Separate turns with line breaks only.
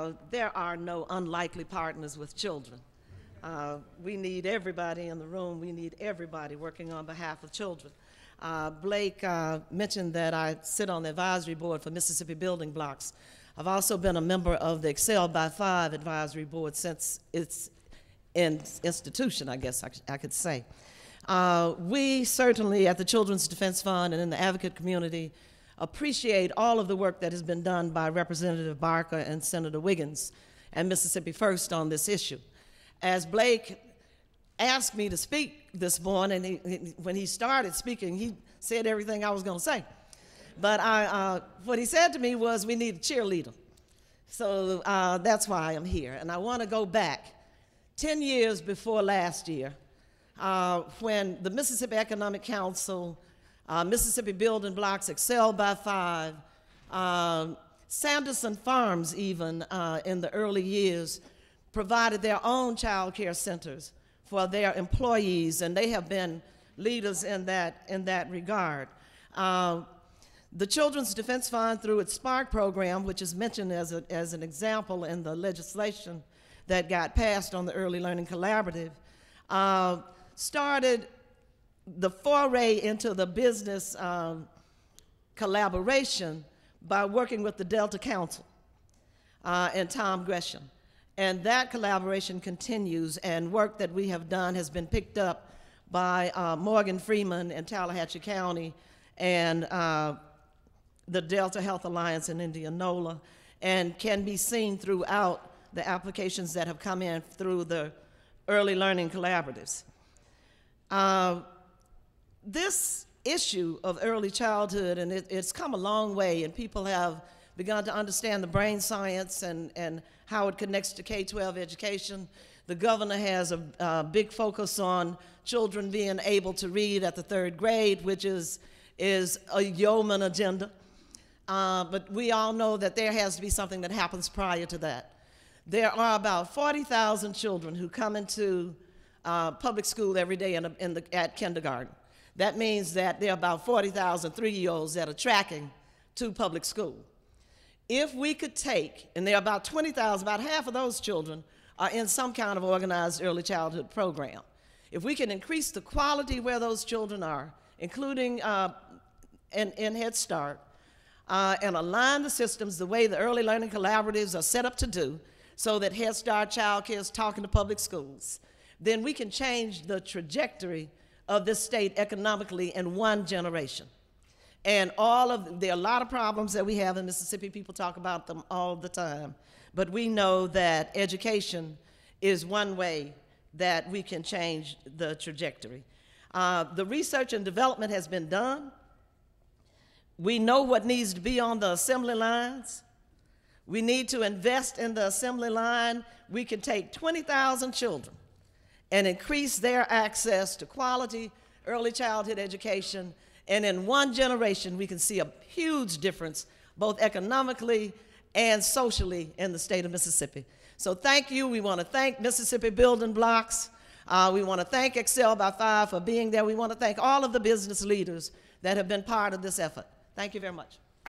there are no unlikely partners with children. We need everybody in the room. We need everybody working on behalf of children. Blake mentioned that I sit on the advisory board for Mississippi Building Blocks. I've also been a member of the Excel by 5 advisory board since its institution, I guess I could say. We certainly at the Children's Defense Fund and in the advocate community appreciate all of the work that has been done by Representative Barker and Senator Wiggins and Mississippi First on this issue. As Blake asked me to speak this morning, when he started speaking, he said everything I was going to say. But what he said to me was, we need a cheerleader. So that's why I'm here. And I want to go back 10 years before last year, when the Mississippi Economic Council, Mississippi Building Blocks, Excel by 5, Sanderson Farms even in the early years provided their own child care centers for their employees, and they have been leaders in that regard. The Children's Defense Fund, through its SPARK program, which is mentioned as an example in the legislation that got passed on the Early Learning Collaborative, started the foray into the business collaboration by working with the Delta Council and Tom Gresham. And that collaboration continues, and work that we have done has been picked up by Morgan Freeman in Tallahatchie County and the Delta Health Alliance in Indianola, and can be seen throughout the applications that have come in through the early learning collaboratives. This issue of early childhood, and it's come a long way, and people have begun to understand the brain science and how it connects to K-12 education. The governor has a big focus on children being able to read at the 3rd grade, which is a yeoman agenda. But we all know that there has to be something that happens prior to that. There are about 40,000 children who come into public school every day at kindergarten. That means that there are about 40,000 3-year-olds that are tracking to public school. If we could take, and there are about 20,000, about half of those children are in some kind of organized early childhood program. If we can increase the quality where those children are, including in Head Start, and align the systems the way the early learning collaboratives are set up to do, so that Head Start Child Care is talking to public schools, then we can change the trajectory of this state economically in 1 generation. And there are a lot of problems that we have in Mississippi. People talk about them all the time. But we know that education is one way that we can change the trajectory. The research and development has been done. We know what needs to be on the assembly lines. We need to invest in the assembly line. We can take 20,000 children and increase their access to quality early childhood education. And in 1 generation, we can see a huge difference, both economically and socially, in the state of Mississippi. So thank you. We want to thank Mississippi Building Blocks. We want to thank Excel by 5 for being there. We want to thank all of the business leaders that have been part of this effort. Thank you very much.